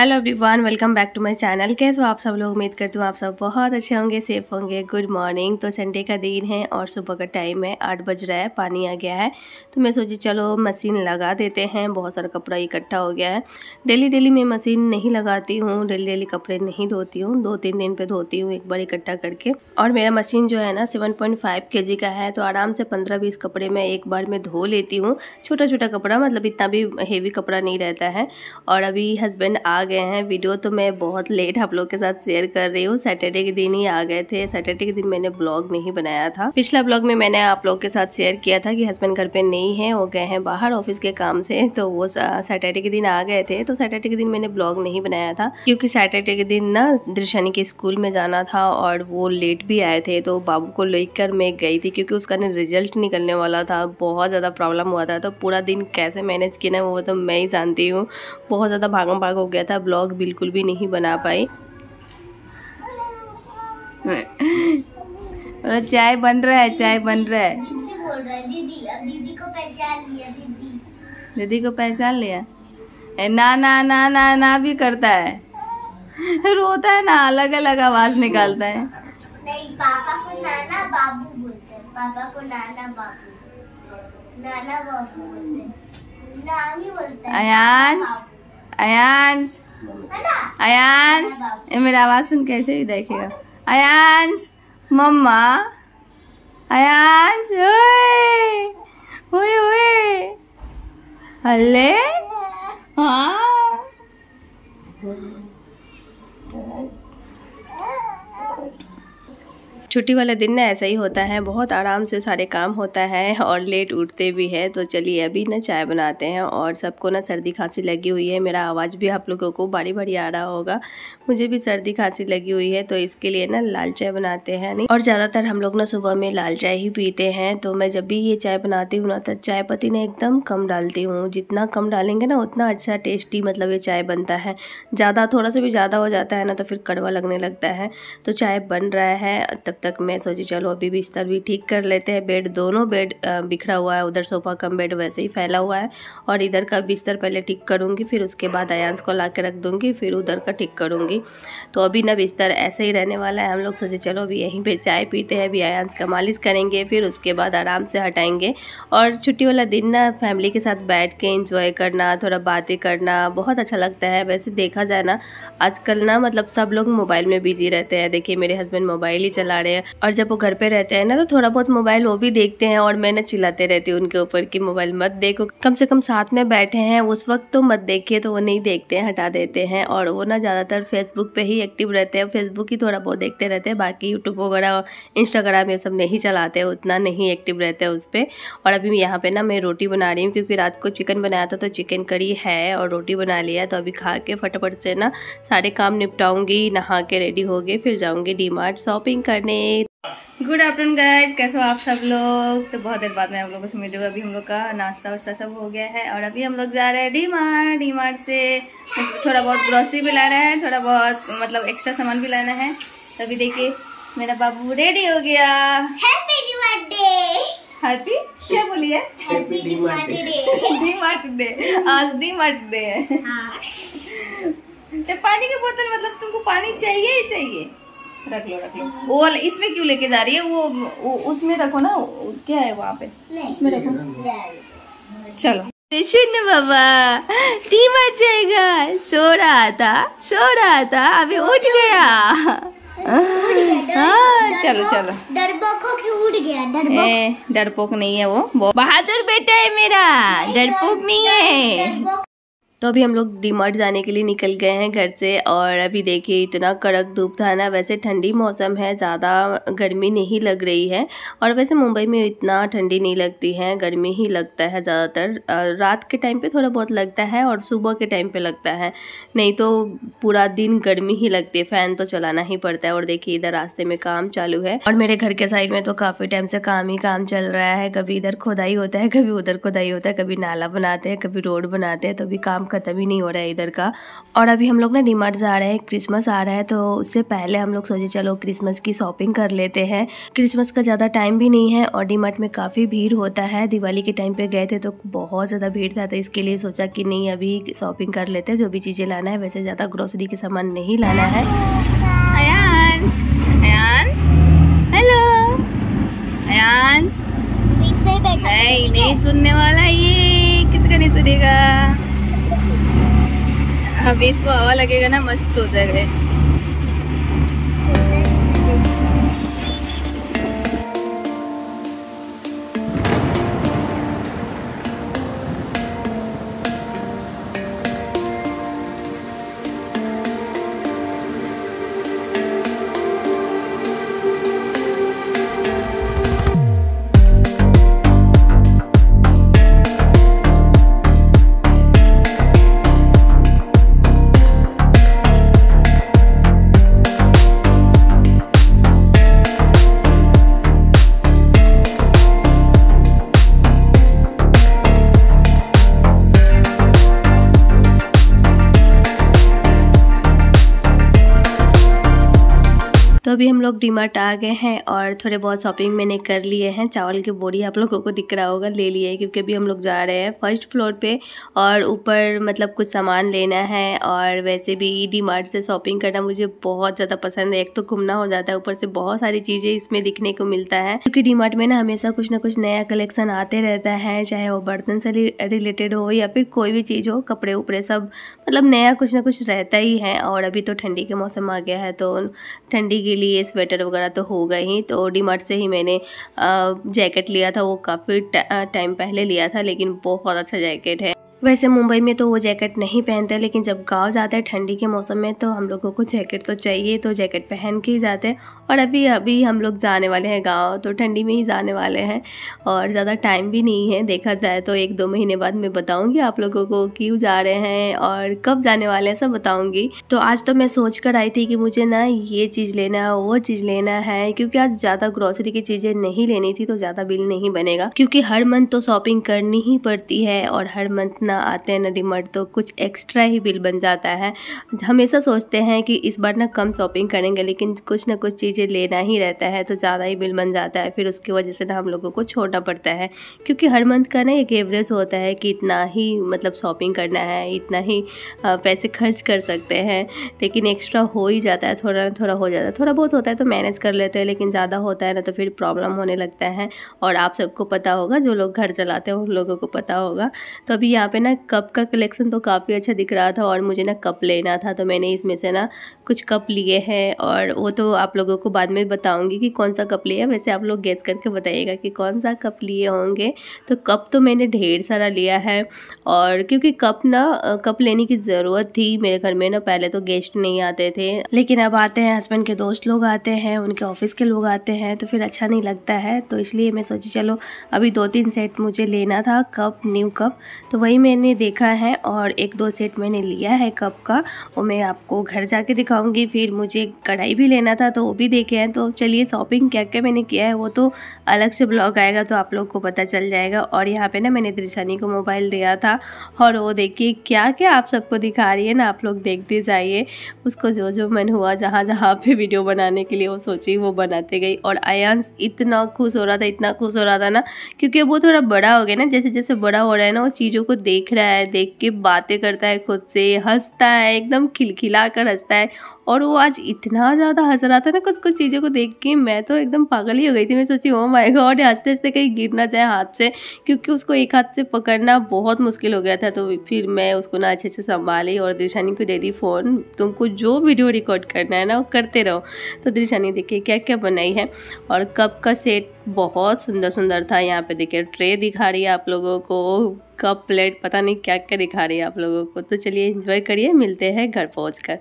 Hello everyone, welcome back to my channel. कैसे हो आप सब लोग? उम्मीद करती हूँ आप सब बहुत अच्छे होंगे, सेफ होंगे। Good morning. तो संडे का दिन है और सुबह का टाइम है, 8 बज रहा है, पानी आ गया है। तो मैं सोची चलो मशीन लगा देते हैं। बहुत सारा कपड़ा इकट्ठा हो गया है। डेली मैं मशीन नहीं लगाती हूँ, डेली कपड़े नहीं धोती हूँ, 2-3 दिन पे धोती हूँ एक बार इकट्ठा करके। और मेरा मशीन जो है ना 7.5 kg का है, तो आराम से 15-20 कपड़े मैं एक बार में धो लेती हूँ। छोटा कपड़ा, मतलब इतना भी हेवी कपड़ा नहीं रहता है। और अभी हस्बैंड आ गए हैं। वीडियो तो मैं बहुत लेट आप लोग के साथ शेयर कर रही हूँ। सैटरडे के दिन ही आ गए थे। सैटरडे के दिन मैंने ब्लॉग नहीं बनाया था। पिछला ब्लॉग में मैंने आप लोग के साथ शेयर किया था कि हस्बैंड घर पे नहीं है, वो गए हैं बाहर ऑफिस के काम से। तो वो सैटरडे के दिन आ गए थे। तो सैटरडे के दिन मैंने ब्लॉग नहीं बनाया था क्योंकि सैटरडे के दिन ना दृशानी के स्कूल में जाना था और वो लेट भी आए थे। तो बाबू को लेकर मैं गई थी क्योंकि उसका ना रिजल्ट निकलने वाला था। बहुत ज़्यादा प्रॉब्लम हुआ था। तो पूरा दिन कैसे मैनेज किया ना वो तो मैं ही जानती हूँ। बहुत ज़्यादा भागम भाग हो गया था, ब्लॉग बिल्कुल भी नहीं बना पाई। चाय बन रहा है, चाय बन रहा है। बोल रहा है दीदी, अब दीदी को पहचान लिया। दीदी को पहचान लिया। ना ना ना ना ना भी करता है, रोता है ना, अलग अलग आवाज निकालता है। नहीं, पापा को नाना बाबू बोलते हैं। पापा को नाना बाबू, नाना बाबू बोलते हैं, नानी बोलते हैं। अयांश, अयांश, अयांश, ये मेरा आवाज सुन कैसे भी देखेगा। अयांश, मम्मा, अयांश, ओए ओए ओए, हल्ले, हाँ। छुट्टी वाला दिन ना ऐसा ही होता है, बहुत आराम से सारे काम होता है और लेट उठते भी है। तो चलिए अभी ना चाय बनाते हैं। और सबको ना सर्दी खांसी लगी हुई है। मेरा आवाज़ भी आप लोगों को बारी आ रहा होगा, मुझे भी सर्दी खांसी लगी हुई है। तो इसके लिए ना लाल चाय बनाते हैं। नहीं, और ज़्यादातर हम लोग ना सुबह में लाल चाय ही पीते हैं। तो मैं जब भी ये चाय बनाती हूँ ना तो चाय पत्ती ना एकदम कम डालती हूँ। जितना कम डालेंगे ना उतना अच्छा टेस्टी मतलब ये चाय बनता है। ज़्यादा थोड़ा सा भी ज़्यादा हो जाता है ना तो फिर कड़वा लगने लगता है। तो चाय बन रहा है, तब तक मैं सोची चलो अभी बिस्तर भी ठीक कर लेते हैं। बेड, दोनों बेड बिखरा हुआ है। उधर सोफा कम बेड वैसे ही फैला हुआ है और इधर का बिस्तर पहले ठीक करूँगी, फिर उसके बाद अयांश को ला के रख दूँगी, फिर उधर का ठीक करूँगी। तो अभी ना बिस्तर ऐसे ही रहने वाला है। हम लोग सोचे चलो अभी यहीं पे चाय पीते हैं, अभी अयांश का मालिश करेंगे, फिर उसके बाद आराम से हटाएंगे। और छुट्टी वाला दिन ना फैमिली के साथ बैठ के एंजॉय करना, थोड़ा बातें करना बहुत अच्छा लगता है। वैसे देखा जाए ना आजकल ना मतलब सब लोग मोबाइल में बिजी रहते हैं। देखिए मेरे हस्बैंड मोबाइल ही चला रहे हैं और जब वो घर पे रहते हैं ना तो थोड़ा बहुत मोबाइल वो भी देखते हैं और मैं ना चिल्लाते रहती हूँ उनके ऊपर कि मोबाइल मत देखो, कम से कम साथ में बैठे हैं उस वक्त तो मत देखिए। तो वो नहीं देखते हैं, हटा देते हैं। और वो ना ज़्यादातर फेसबुक पे ही एक्टिव रहते हैं, फेसबुक ही थोड़ा बहुत देखते रहते हैं। बाकी यूट्यूब वगैरह इंस्टाग्राम ये सब नहीं चलाते हैं, उतना नहीं एक्टिव रहते हैं उस पर। और अभी यहाँ पे ना मैं रोटी बना रही हूँ क्योंकि रात को चिकन बनाया था तो चिकन करी है और रोटी बना लिया। तो अभी खा के फटाफट से ना सारे काम निपटाऊंगी, नहा के रेडी हो गए, फिर जाऊंगी डीमार्ट शॉपिंग करने। गुड आफ्टरनून गाइज, कैसे हो आप सब लोग? तो बहुत देर बाद में आप लोगों से मिल रही हूँ। अभी हम लोग का नाश्ता वाश्ता सब हो गया है और अभी हम लोग जा रहे हैं डीमार्ट से थोड़ा बहुत ग्रोसरी भी लाना है, थोड़ा बहुत मतलब एक्स्ट्रा सामान भी लाना है। तो अभी देखिए मेरा बाबू रेडी हो गया। Happy DMart day. हैप्पी क्या बोली है? Happy DMart day. DMart day, आज डीमार्ट डे है। हाँ। तो पानी की बोतल, मतलब तुमको पानी चाहिए ही चाहिए। रख लो वो वाला इसमें क्यों लेके जा रही है? वो उसमें रखो ना, क्या है वहाँ पे, उसमें रखो। चलो सुन बाबा, डीमार्ट जाएगा। सो रहा था अभी उठ गया। हाँ चलो डरपोक क्यों उठ गया? डरपोक नहीं है, वो बहादुर बेटा है मेरा, डरपोक नहीं है। तो अभी हम लोग डीमार्ट जाने के लिए निकल गए हैं घर से। और अभी देखिए इतना कड़क धूप था ना। वैसे ठंडी मौसम है, ज़्यादा गर्मी नहीं लग रही है। और वैसे मुंबई में इतना ठंडी नहीं लगती है, गर्मी ही लगता है ज़्यादातर। रात के टाइम पे थोड़ा बहुत लगता है और सुबह के टाइम पे लगता है, नहीं तो पूरा दिन गर्मी ही लगती है। फ़ैन तो चलाना ही पड़ता है। और देखिए इधर रास्ते में काम चालू है और मेरे घर के साइड में तो काफ़ी टाइम से काम ही काम चल रहा है। कभी इधर खुदाई होता है, कभी उधर खुदाई होता है, कभी नाला बनाते हैं, कभी रोड बनाते हैं। तो अभी काम ख़त्म ही नहीं हो रहा है इधर का। और अभी हम लोग ना डीमार्ट जा रहे हैं, क्रिसमस आ रहा है तो उससे पहले हम लोग सोचे चलो क्रिसमस की शॉपिंग कर लेते हैं। क्रिसमस का ज़्यादा टाइम भी नहीं है और डीमार्ट में काफ़ी भीड़ होता है। दिवाली के टाइम पे गए थे तो बहुत ज़्यादा भीड़ था, तो इसके लिए सोचा कि नहीं अभी शॉपिंग कर लेते हैं। जो भी चीज़ें लाना है, वैसे ज़्यादा ग्रोसरी के सामान नहीं लाना है। अयांश, अयांश, हेलो अयांश। नहीं सुनने वाला ये, किसका नहीं सुनेगा। अभी इसको हवा लगेगा ना, मस्त सो जाएगा। तो अभी हम लोग डीमार्ट आ गए हैं और थोड़े बहुत शॉपिंग मैंने कर लिए हैं। चावल के बोरी आप लोगों को दिख रहा होगा, ले लिए, क्योंकि अभी हम लोग जा रहे हैं फर्स्ट फ्लोर पे और ऊपर मतलब कुछ सामान लेना है। और वैसे भी डीमार्ट से शॉपिंग करना मुझे बहुत ज़्यादा पसंद है। एक तो घूमना हो जाता है, ऊपर से बहुत सारी चीज़ें इसमें दिखने को मिलता है, क्योंकि डीमार्ट में ना हमेशा कुछ ना कुछ नया कलेक्शन आते रहता है, चाहे वो बर्तन से रिलेटेड हो या फिर कोई भी चीज़ हो, कपड़े उपड़े सब मतलब नया कुछ ना कुछ रहता ही है। और अभी तो ठंडी के मौसम आ गया है तो ठंडी के लिए स्वेटर वगैरह तो हो गए ही। तो डीमार्ट से ही मैंने जैकेट लिया था, वो काफ़ी टाइम पहले लिया था, लेकिन बहुत अच्छा जैकेट है। वैसे मुंबई में तो वो जैकेट नहीं पहनते, लेकिन जब गांव जाते हैं ठंडी के मौसम में तो हम लोगों को जैकेट तो चाहिए, तो जैकेट पहन के ही जाते हैं। और अभी हम लोग जाने वाले हैं गांव, तो ठंडी में ही जाने वाले हैं और ज़्यादा टाइम भी नहीं है। देखा जाए तो 1-2 महीने बाद मैं बताऊंगी आप लोगों को क्यों जा रहे हैं और कब जाने वाले हैं, सब बताऊंगी। तो आज तो मैं सोच कर आई थी कि मुझे ना ये चीज़ लेना है, वो चीज़ लेना है, क्योंकि आज ज़्यादा ग्रोसरी की चीज़ें नहीं लेनी थी तो ज़्यादा बिल नहीं बनेगा, क्योंकि हर मंथ तो शॉपिंग करनी ही पड़ती है और हर मंथ आते हैं ना डीमार्ट तो कुछ एक्स्ट्रा ही बिल बन जाता है। हमेशा सोचते हैं कि इस बार ना कम शॉपिंग करेंगे, लेकिन कुछ ना कुछ चीज़ें लेना ही रहता है तो ज़्यादा ही बिल बन जाता है। फिर उसकी वजह से ना हम लोगों को छोड़ना पड़ता है, क्योंकि हर मंथ का ना एक एवरेज होता है कि इतना ही मतलब शॉपिंग करना है, इतना ही पैसे खर्च कर सकते हैं, लेकिन एक्स्ट्रा हो ही जाता है, थोड़ा ना थोड़ा हो जाता है। थोड़ा बहुत होता है तो मैनेज कर लेते हैं, लेकिन ज़्यादा होता है ना तो फिर प्रॉब्लम होने लगता है। और आप सबको पता होगा, जो लोग घर चलाते हैं उन लोगों को पता होगा। तो अभी यहाँ पे ना कप का कलेक्शन तो काफ़ी अच्छा दिख रहा था और मुझे ना कप लेना था, तो मैंने इसमें से ना कुछ कप लिए हैं और वो तो आप लोगों को बाद में बताऊंगी कि कौन सा कप लिया। वैसे आप लोग गेस करके बताइएगा कि कौन सा कप लिए होंगे। तो कप तो मैंने ढेर सारा लिया है, और क्योंकि कप लेने की ज़रूरत थी। मेरे घर में ना पहले तो गेस्ट नहीं आते थे, लेकिन अब आते हैं, हस्बैंड के दोस्त लोग आते हैं, उनके ऑफिस के लोग आते हैं, तो फिर अच्छा नहीं लगता है। तो इसलिए मैं सोची चलो अभी 2-3 सेट मुझे लेना था कप, न्यू कप, तो वही मैंने देखा है और 1-2 सेट मैंने लिया है कप का, वो मैं आपको घर जाके दिखाऊंगी। फिर मुझे कढ़ाई भी लेना था तो वो भी देखे हैं। तो चलिए शॉपिंग क्या क्या मैंने किया है वो तो अलग से ब्लॉग आएगा तो आप लोग को पता चल जाएगा। और यहाँ पे ना मैंने दृशानी को मोबाइल दिया था और वो देखिए क्या क्या आप सबको दिखा रही है ना, आप लोग देखते जाइए। उसको जो जो मन हुआ जहाँ जहाँ पे वीडियो बनाने के लिए वो सोची वो बनाते गई। और आयांश इतना खुश हो रहा था, इतना खुश हो रहा था ना, क्योंकि वो थोड़ा बड़ा हो गया ना, जैसे जैसे बड़ा हो रहा है ना वो चीज़ों को देख रहा है, देख के बातें करता है, खुद से हंसता है, एकदम खिलखिला कर हंसता है। और वो आज इतना ज़्यादा हंस रहा था ना कुछ कुछ चीज़ों को देख के, मैं तो एकदम पागल ही हो गई थी। मैं सोची ओ माय गॉड, हंसते हंसते कहीं गिर ना जाए हाथ से, क्योंकि उसको एक हाथ से पकड़ना बहुत मुश्किल हो गया था। तो फिर मैं उसको ना अच्छे से संभाली और दृशानी को दे दी फ़ोन, तुमको जो वीडियो रिकॉर्ड करना है ना वो करते रहो। तो दृशानी देखिए क्या क्या बनाई है। और कप का सेट बहुत सुंदर सुंदर था। यहाँ पे देखिए ट्रे दिखा रही है आप लोगों को, कप प्लेट पता नहीं क्या क्या दिखा रही है आप लोगों को। तो चलिए एंजॉय करिए, मिलते हैं घर पहुँचकर।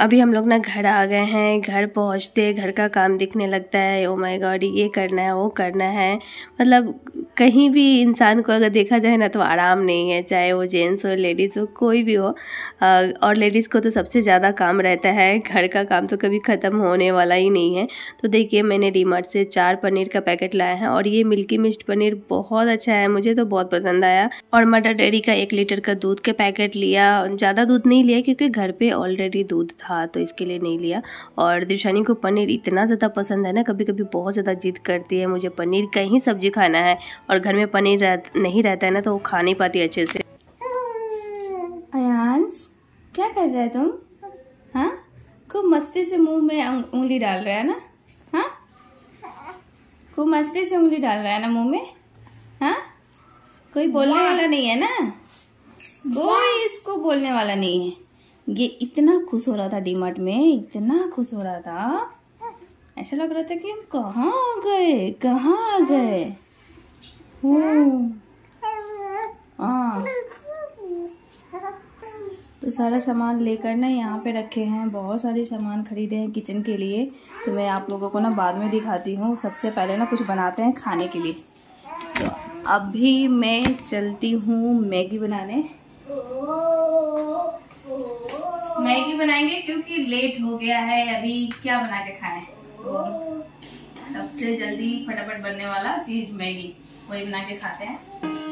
अभी हम लोग ना घर आ गए हैं। घर पहुंचते घर का काम दिखने लगता है। ओ माय गॉड, ये करना है वो करना है। मतलब कहीं भी इंसान को अगर देखा जाए ना तो आराम नहीं है, चाहे वो जेंट्स हो लेडीज़ हो कोई भी हो। और लेडीज़ को तो सबसे ज़्यादा काम रहता है, घर का काम तो कभी ख़त्म होने वाला ही नहीं है। तो देखिए मैंने डीमार्ट से 4 पनीर का पैकेट लाया है और ये मिल्की मिस्ट पनीर बहुत अच्छा है, मुझे तो बहुत पसंद आया। और मदर डेयरी का 1 लीटर का दूध के पैकेट लिया। ज़्यादा दूध नहीं लिया क्योंकि घर पे ऑलरेडी दूध था तो इसके लिए नहीं लिया। और दिशानी को पनीर इतना ज़्यादा पसंद है ना, कभी कभी बहुत ज़्यादा जिद करती है मुझे पनीर का ही सब्जी खाना है। और घर में पनीर नहीं रहता है ना तो वो खा नहीं पाती अच्छे से। अयांश क्या कर रहा है तुम? हाँ, खूब मस्ती से मुंह में उंगली डाल रहा है ना? हाँ, खूब मस्ती से उंगली डाल रहा है ना मुंह में। हाँ, कोई बोलने वाला नहीं है ना, कोई इसको बोलने वाला नहीं है। ये इतना खुश हो रहा था डीमार्ट में, इतना खुश हो रहा था, ऐसा लग रहा था कि हम कहाँ आ गए, कहाँ आ गए। हाँ, तो सारा सामान लेकर ना यहाँ पे रखे हैं। बहुत सारे सामान खरीदे हैं किचन के लिए, तो मैं आप लोगों को ना बाद में दिखाती हूँ। सबसे पहले ना कुछ बनाते हैं खाने के लिए। तो अभी मैं चलती हूँ मैगी बनाने। मैगी बनाएंगे क्योंकि लेट हो गया है। अभी क्या बना के खाएं? सबसे जल्दी फटाफट बनने वाला चीज मैगी, वही बना के खाते हैं।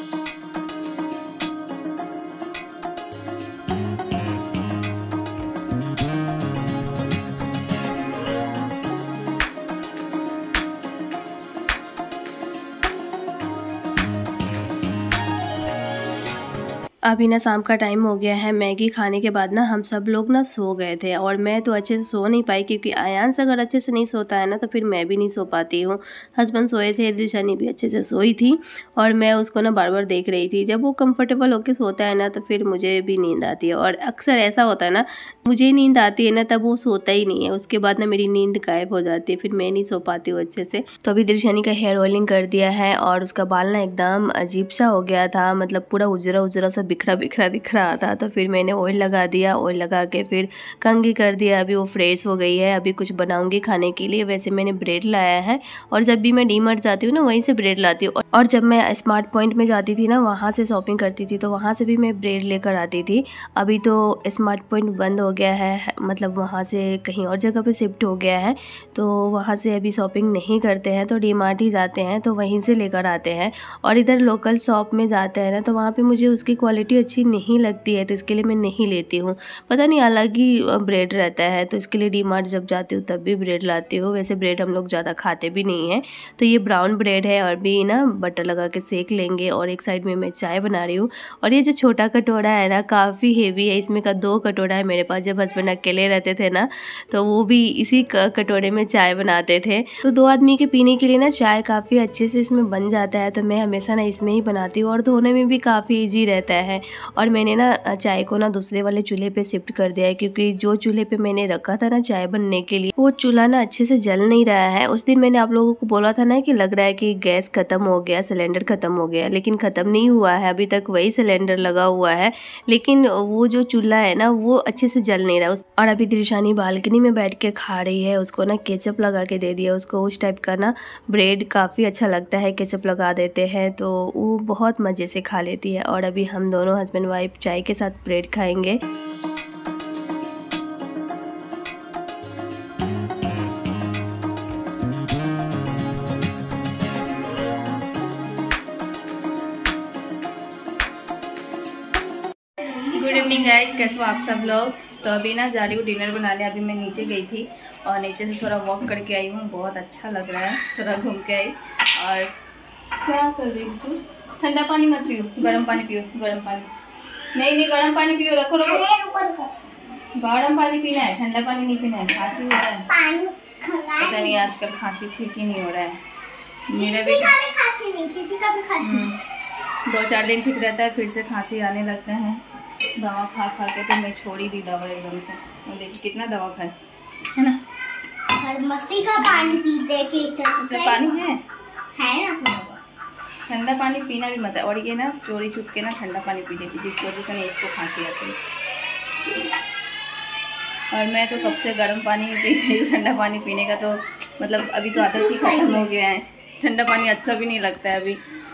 अभी ना शाम का टाइम हो गया है। मैगी खाने के बाद ना हम सब लोग ना सो गए थे और मैं तो अच्छे से सो नहीं पाई क्योंकि आयांश अगर अच्छे से नहीं सोता है ना तो फिर मैं भी नहीं सो पाती हूँ। हस्बैंड सोए थे, दिशानी भी अच्छे से सोई थी और मैं उसको ना बार बार देख रही थी। जब वो कंफर्टेबल होकर सोता है ना तो फिर मुझे भी नींद आती है। और अक्सर ऐसा होता है ना, मुझे नींद आती है ना तब वो सोता ही नहीं है, उसके बाद ना मेरी नींद गायब हो जाती है, फिर मैं नहीं सो पाती हूँ अच्छे से। तो अभी दिशानी का हेयर ऑयलिंग कर दिया है और उसका बाल ना एकदम अजीब सा हो गया था, मतलब पूरा उजरा उजरा सा बिखरा बिखरा दिख रहा था। तो फिर मैंने ऑयल लगा दिया, ऑयल लगा के फिर कंघी कर दिया। अभी वो फ्रेश हो गई है। अभी कुछ बनाऊंगी खाने के लिए। वैसे मैंने ब्रेड लाया है और जब भी मैं डीमार्ट जाती हूँ ना वहीं से ब्रेड लाती हूँ। और जब मैं स्मार्ट पॉइंट में जाती थी ना, वहाँ से शॉपिंग करती थी तो वहाँ से भी मैं ब्रेड लेकर आती थी। अभी तो स्मार्ट पॉइंट बंद हो गया है, मतलब वहाँ से कहीं और जगह पे शिफ्ट हो गया है, तो वहाँ से अभी शॉपिंग नहीं करते हैं, तो डीमार्ट ही जाते हैं, तो वहीं से लेकर आते हैं। और इधर लोकल शॉप में जाते हैं ना तो वहाँ पे मुझे उसकी क्वालिटी अच्छी नहीं लगती है, तो इसके लिए मैं नहीं लेती हूँ। पता नहीं अलग ही ब्रेड रहता है, तो इसके लिए डीमार्ट जब जाती हूँ तब भी ब्रेड लाती हूँ। वैसे ब्रेड हम लोग ज़्यादा खाते भी नहीं हैं। तो ये ब्राउन ब्रेड है और भी ना बटर लगा के सेक लेंगे। और एक साइड में मैं चाय बना रही हूँ। और ये जो छोटा कटोरा है ना काफ़ी हेवी है, इसमें का 2 कटोरा है मेरे पास। जब हस्बैंड अकेले रहते थे ना तो वो भी इसी कटोरे में चाय बनाते थे। तो 2 आदमी के पीने के लिए ना चाय काफ़ी अच्छे से इसमें बन जाता है, तो मैं हमेशा ना इसमें ही बनाती हूँ और धोने में भी काफ़ी ईजी रहता है। और मैंने ना चाय को ना दूसरे वाले चूल्हे पे शिफ्ट कर दिया है क्योंकि जो चूल्हे पे मैंने रखा था ना चाय बनने के लिए, वो चूल्हा ना अच्छे से जल नहीं रहा है। उस दिन मैंने आप लोगों को बोला था ना कि लग रहा है कि गैस खत्म हो गया, सिलेंडर खत्म हो गया, लेकिन ख़त्म नहीं हुआ है, अभी तक वही सिलेंडर लगा हुआ है। लेकिन वो जो चूल्हा है ना वो अच्छे से जल नहीं रहा। और अभी दिशानी बालकनी में बैठ के खा रही है, उसको ना केचप लगा के दे दिया। उसको उस टाइप का ना ब्रेड काफ़ी अच्छा लगता है, केचप लगा देते हैं तो वो बहुत मज़े से खा लेती है। और अभी हम दोनों हस्बैंड वाइफ चाय के साथ ब्रेड खाएंगे। गुड इवनिंग गाइज, कैसे हो आप सब लोग। तो अभी ना जा रही हूँ डिनर बनाने। अभी मैं नीचे गई थी और नीचे से थोड़ा वॉक करके आई हूँ, बहुत अच्छा लग रहा है, थोड़ा घूम के आई। और क्या कर रही हूँ? ठंडा पानी मत पियो, गर्म पानी पियो। गर्म पानी नहीं, गर्म पानी पियो। रखो गर्म पानी पीना है, ठंडा पानी नहीं पीना है। खांसी हो रहा है, पता नहीं आजकल खांसी ठीक ही नहीं हो रहा है। मेरा भी खांसी नहीं, किसी का भी खांसी 2-4 दिन ठीक रहता है, फिर से खांसी आने लगता है। दवा खा खा के तो मैं छोड़ ही दी दवा एकदम से। और देखिए कितना दवा खाए, है ना। मस्सी का पानी पीते के पानी है ना थोड़ा। ठंडा पानी पीना भी मत है। और ये ना चोरी छुप के ना ठंडा पानी पी लेती, जिसकी वजह से ना इसको खांसी आती है। और मैं तो कब से गर्म पानी पी रही हूँ, ठंडा पानी पीने का तो मतलब अभी तो आदत ही खत्म हो गया है। ठंडा पानी अच्छा भी नहीं लगता है अभी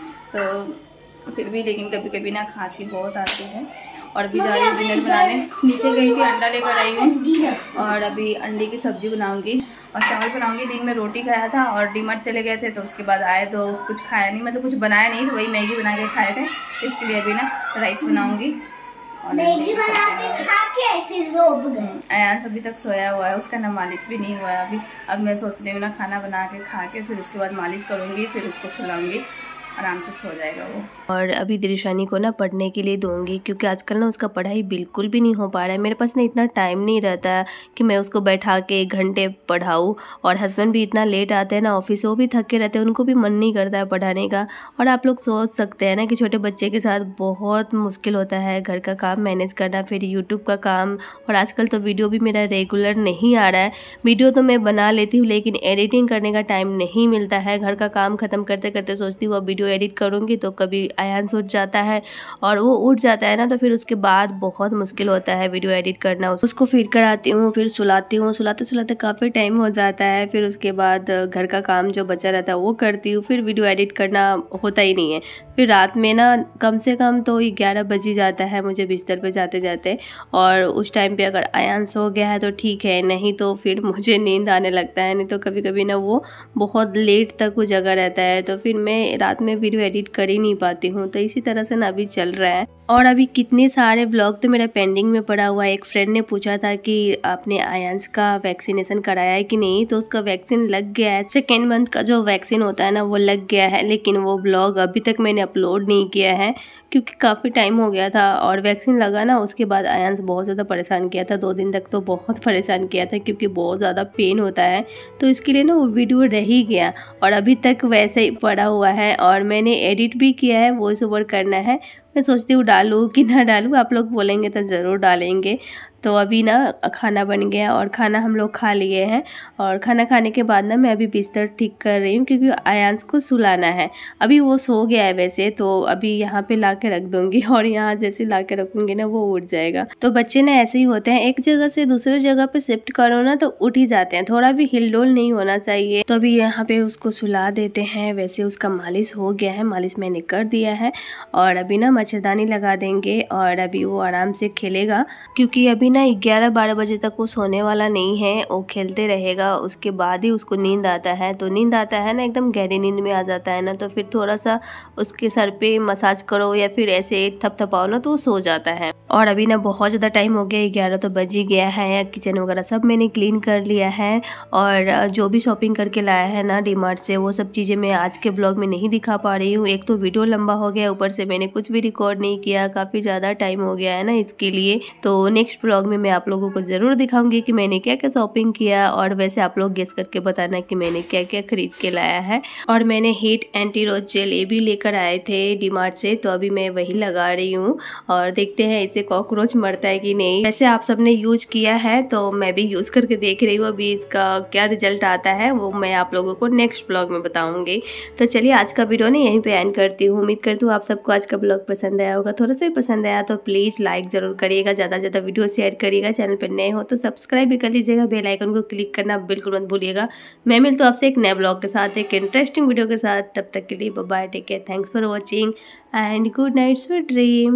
तो, फिर भी लेकिन कभी कभी ना खांसी बहुत आती है। और अभी जा रही हूँ डिनर बनाने। नीचे गई थी, अंडा लेकर आई हूँ और अभी अंडे की सब्जी बनाऊंगी और चावल बनाऊंगी। दिन में रोटी खाया था और डीमार्ट चले गए थे तो उसके बाद आए तो कुछ खाया नहीं, मतलब कुछ बनाया नहीं, तो वही मैगी बना के खाए थे। इसके लिए अभी ना राइस बनाऊंगी और मैगी बना के खा के फिर सो गए। अयान अभी तक सोया हुआ है, उसका ना मालिश भी नहीं हुआ है अभी। अब मैं सोच रही हूँ ना खाना बना के खा के फिर उसके बाद मालिश करूँगी, फिर उसको सुलाऊंगी, आराम से सो जाएगा वो। और अभी दृशानी को ना पढ़ने के लिए दूंगी क्योंकि आजकल ना उसका पढ़ाई बिल्कुल भी नहीं हो पा रहा है। मेरे पास ना इतना टाइम नहीं रहता है कि मैं उसको बैठा के 1 घंटे पढ़ाऊँ। और हस्बैंड भी इतना लेट आते हैं ना ऑफिस से, वो भी थके रहते हैं, उनको भी मन नहीं करता है पढ़ाने का। और आप लोग सोच सकते हैं ना कि छोटे बच्चे के साथ बहुत मुश्किल होता है घर का काम मैनेज करना, फिर यूट्यूब का काम। और आजकल तो वीडियो भी मेरा रेगुलर नहीं आ रहा है। वीडियो तो मैं बना लेती हूँ लेकिन एडिटिंग करने का टाइम नहीं मिलता है। घर का काम ख़त्म करते करते सोचती हूँ अब वीडियो एडिट करूँगी तो कभी आयांश उठ जाता है और वो उठ जाता है ना तो फिर उसके बाद बहुत मुश्किल होता है वीडियो एडिट करना। उसको फीड कराती हूँ, फिर सुलाती हूँ, सुलाते सुलाते काफ़ी टाइम हो जाता है। फिर उसके बाद घर का काम जो बचा रहता है वो करती हूँ, फिर वीडियो एडिट करना होता ही नहीं है। फिर रात में ना कम से कम तो 11 बज ही जाता है मुझे बिस्तर पे जाते जाते। और उस टाइम पे अगर आयांश सो गया है तो ठीक है, नहीं तो फिर मुझे नींद आने लगता है। नहीं तो कभी कभी ना वो बहुत लेट तक वो जगा रहता है तो फिर मैं रात में वीडियो एडिट कर ही नहीं पाती हूँ। तो इसी तरह से ना अभी चल रहा है। और अभी कितने सारे ब्लॉग तो मेरा पेंडिंग में पड़ा हुआ है। एक फ्रेंड ने पूछा था कि आपने आयांश का वैक्सीनेशन कराया है कि नहीं, तो उसका वैक्सीन लग गया है। 2nd मंथ का जो वैक्सीन होता है ना वो लग गया है, लेकिन वो ब्लॉग अभी तक मैंने अपलोड नहीं किया है क्योंकि काफ़ी टाइम हो गया था। और वैक्सीन लगा ना उसके बाद आयांश बहुत ज़्यादा परेशान किया था, 2 दिन तक तो बहुत परेशान किया था क्योंकि बहुत ज़्यादा पेन होता है। तो इसके लिए ना वो वीडियो रह ही गया और अभी तक वैसे ही पड़ा हुआ है। और मैंने एडिट भी किया है, वॉइस ओवर करना है। मैं सोचती हूँ डालूँ कि ना डालूँ, आप लोग बोलेंगे तो ज़रूर डालेंगे। तो अभी ना खाना बन गया और खाना हम लोग खा लिए हैं। और खाना खाने के बाद ना मैं अभी बिस्तर ठीक कर रही हूँ क्योंकि आयांश को सुलाना है। अभी वो सो गया है वैसे तो अभी यहाँ पे ला के रख दूँगी और यहाँ जैसे ला के रखूँगी ना वो उठ जाएगा। तो बच्चे ना ऐसे ही होते हैं, एक जगह से दूसरे जगह पे शिफ्ट करो ना तो उठ ही जाते हैं, थोड़ा भी हिलडोल नहीं होना चाहिए। तो अभी यहाँ पे उसको सुला देते हैं। वैसे उसका मालिश हो गया है, मालिश मैंने कर दिया है और अभी ना मच्छरदानी लगा देंगे और अभी वो आराम से खेलेगा क्योंकि अभी ना 11-12 बजे तक वो सोने वाला नहीं है, वो खेलते रहेगा। उसके बाद ही उसको नींद आता है। तो नींद आता है ना एकदम गहरी नींद में आ जाता है ना, तो फिर थोड़ा सा उसके सर पे मसाज करो या फिर ऐसे थपथपाओ ना तो वो सो जाता है। और अभी ना बहुत ज़्यादा टाइम हो गया, 11 तो बज ही गया है। किचन वगैरह सब मैंने क्लीन कर लिया है और जो भी शॉपिंग करके लाया है ना डीमार्ट से वो सब चीज़ें मैं आज के ब्लॉग में नहीं दिखा पा रही हूँ। एक तो वीडियो लंबा हो गया, ऊपर से मैंने कुछ भी रिकॉर्ड नहीं किया, काफ़ी ज़्यादा टाइम हो गया है ना इसके लिए। तो नेक्स्ट ब्लॉग में मैं आप लोगों को ज़रूर दिखाऊंगी कि मैंने क्या क्या शॉपिंग किया और वैसे आप लोग गेस करके बताना कि मैंने क्या क्या खरीद के लाया है। और मैंने हीट एंटी रोज जेल ये भी लेकर आए थे डीमार्ट से, तो अभी मैं वही लगा रही हूँ और देखते हैं इससे कॉकरोच मरता है कि नहीं। वैसे आप सबने यूज किया है तो मैं भी यूज़ करके देख रही हूँ, अभी इसका क्या रिजल्ट आता है वो मैं आप लोगों को नेक्स्ट ब्लॉग में बताऊँगी। तो चलिए आज का वीडियो ना यहीं पर एंड करती हूँ। उम्मीद करती हूँ आप सबको आज का ब्लॉग पसंद आया होगा। थोड़ा सा भी पसंद आया तो प्लीज़ लाइक ज़रूर करिएगा, ज़्यादा से ज़्यादा वीडियो शेयर करिएगा। चैनल पर नए हो तो सब्सक्राइब भी कर लीजिएगा, बेल आइकन को क्लिक करना बिल्कुल मत भूलिएगा। मैं मिलती हूँ आपसे एक नए ब्लॉग के साथ, एक इंटरेस्टिंग वीडियो के साथ। तब तक के लिए bye bye, take care, thanks for watching and good night, sweet dream.